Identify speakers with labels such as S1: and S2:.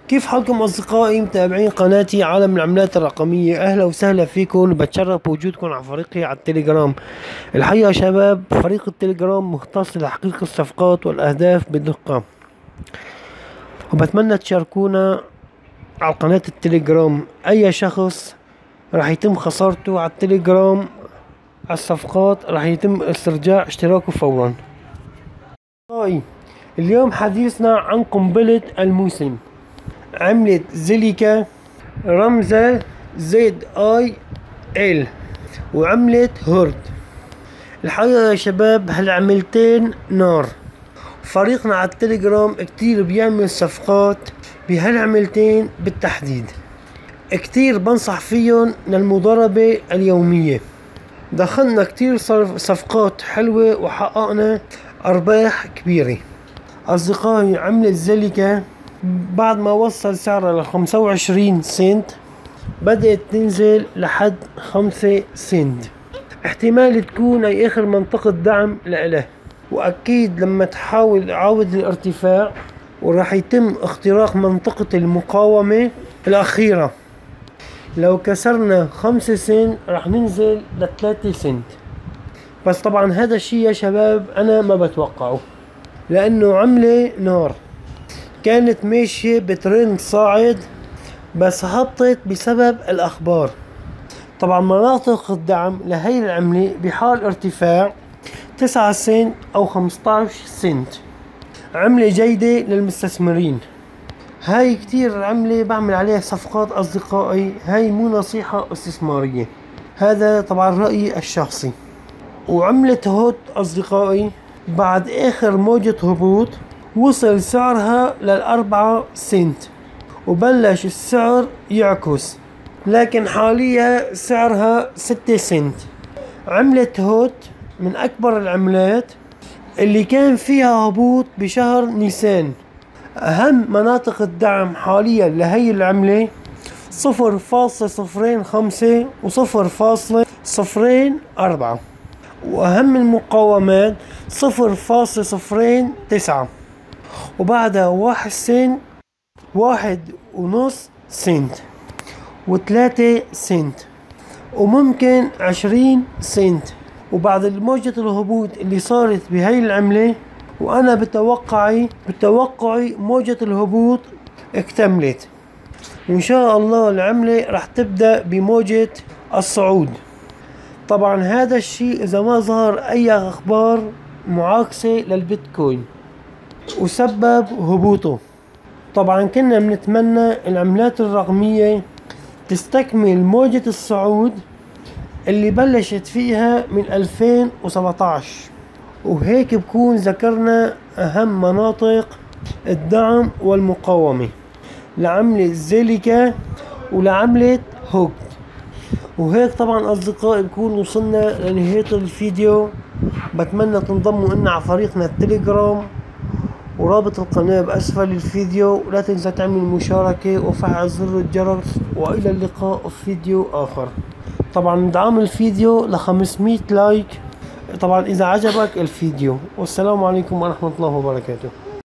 S1: كيف حالكم أصدقائي متابعين قناتي عالم العملات الرقمية؟ أهلا وسهلا فيكم، بتشرف بوجودكم على فريقي على التليجرام. الحقيقة شباب، فريق التليجرام مختص لتحقيق الصفقات والأهداف بدقة، وبتمنى تشاركونا على قناة التليجرام. أي شخص راح يتم خسارته على التليجرام على الصفقات راح يتم استرجاع اشتراكه فورا. اليوم حديثنا عن قنبلة الموسم، عملة زيليكا رمزها ZIL وعملة هورد. الحقيقة يا شباب هالعملتين نار. فريقنا على التليجرام كتير بيعمل صفقات بهالعملتين بالتحديد، كتير بنصح فيهم للمضاربة اليومية. دخلنا كتير صفقات حلوة وحققنا أرباح كبيرة. أصدقائي، عملة زيليكا بعد ما وصل سعرها ل25 سنت بدأت تنزل لحد 5 سنت. احتمال تكون هي آخر منطقة دعم لإله، وأكيد لما تحاول إعادة الارتفاع وراح يتم اختراق منطقة المقاومة الأخيرة. لو كسرنا 5 سنت راح ننزل ل3 سنت، بس طبعا هذا الشي يا شباب أنا ما بتوقعه، لأنه عملة نار. كانت ماشية بترند صاعد بس هبطت بسبب الأخبار. طبعا مناطق الدعم لهي العملة بحال ارتفاع 9 سنت أو 15 سنت. عملة جيدة للمستثمرين. هاي كتير عملة بعمل عليها صفقات أصدقائي، هاي مو نصيحة استثمارية، هذا طبعا رأيي الشخصي. وعملة هوت أصدقائي بعد آخر موجة هبوط وصل سعرها ل4 سنت وبلش السعر يعكس، لكن حاليا سعرها 6 سنت. عملة هوت من أكبر العملات اللي كان فيها هبوط بشهر نيسان. أهم مناطق الدعم حاليا لهي العملة 0.05 و0.04، وأهم المقاومات 0.09، وبعدها 1 سنت، 1.5 سنت، و3 سنت، وممكن 20 سنت. وبعد موجة الهبوط اللي صارت بهاي العملة، وأنا بتوقعي موجة الهبوط اكتملت، وإن شاء الله العملة رح تبدأ بموجة الصعود. طبعا هذا الشيء إذا ما ظهر أي أخبار معاكسة للبيتكوين وسبب هبوطه. طبعا كنا بنتمنى العملات الرقمية تستكمل موجة الصعود اللي بلشت فيها من 2017، وهيك بكون ذكرنا أهم مناطق الدعم والمقاومة لعملة زيليكا ولعملة هوك. وهيك طبعا أصدقائي بكون وصلنا لنهاية الفيديو. بتمنى تنضموا إلنا على فريقنا التليجرام، ورابط القناة بأسفل الفيديو. ولا تنسى تعمل مشاركة وفعل زر الجرس، وإلى اللقاء في فيديو آخر. طبعا ندعم الفيديو ل500 لايك طبعا إذا عجبك الفيديو. والسلام عليكم ورحمة الله وبركاته.